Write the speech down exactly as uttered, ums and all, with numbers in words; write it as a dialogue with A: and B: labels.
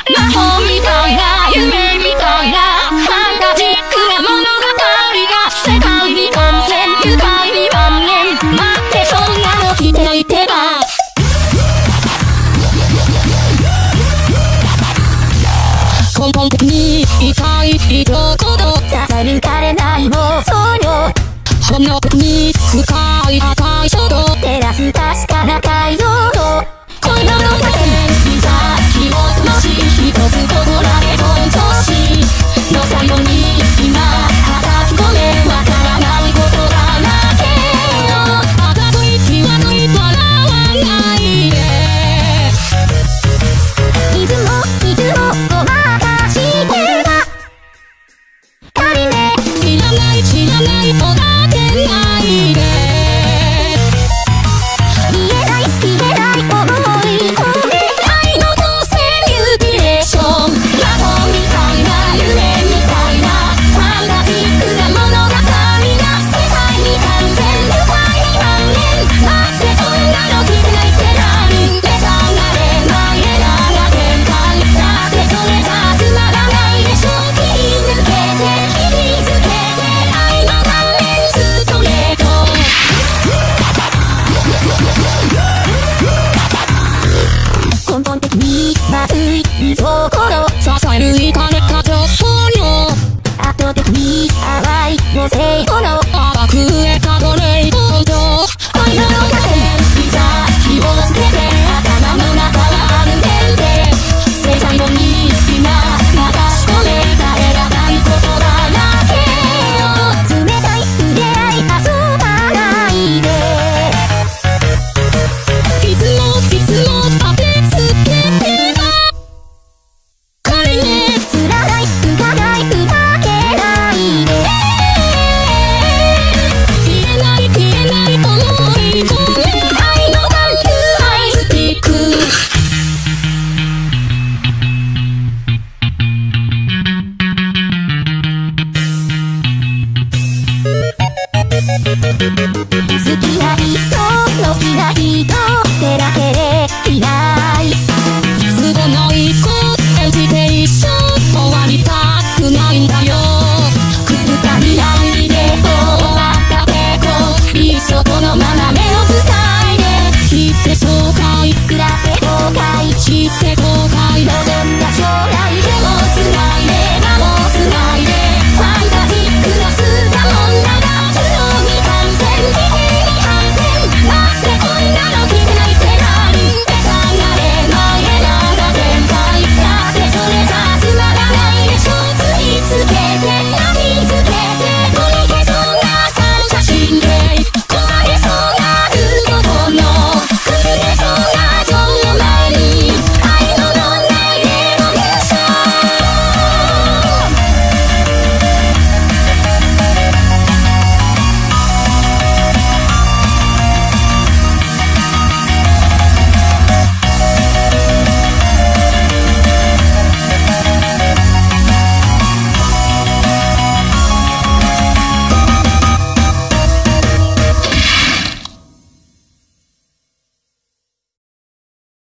A: 魔法みたいな夢みたいなファンタジックな物語が世界に感染愉快に万年待ってそんなの来ていてば根本的に痛い一言刺さるかれない妄想よ本能的に深い赤い衝動照らす確かな解像度恋の路線に先を灯し一つ心られ本調子の最後に今叩き込めわからないことがなけよあざとい気はとい笑わないでいつもいつもごまかしてた仮ね知らない知らないおだてないで言えない言えない思い込め愛の当選ユーティレーション魔法みたいな夢みたいなファンタジックな物語が世界に感染愉快に万年待ってそんなの気づいてなんて考えないで長展開だってそれじゃつまらないでしょ切り抜けて切りつけて愛の断面ストレート根本的にまずい心支えるいかれた情報よ圧倒的に淡い母性この甘く得たご霊本上恋の路線に先をつけて頭の中は安全で正最後に今流し込めた選ばないことがなけよ冷たい触れ合い遊ばないでいつもいつも当てつけてば仮ねつらない浮かないふざけないで消えない消えない思い込め愛のバンクアイスピック好きな人の好きな人ってだけでいない都合のいい子演じて一生終わりたくないんだよくるかみないで終わったてこいっそこのまま目を塞いで知って爽快比べ後悔知って後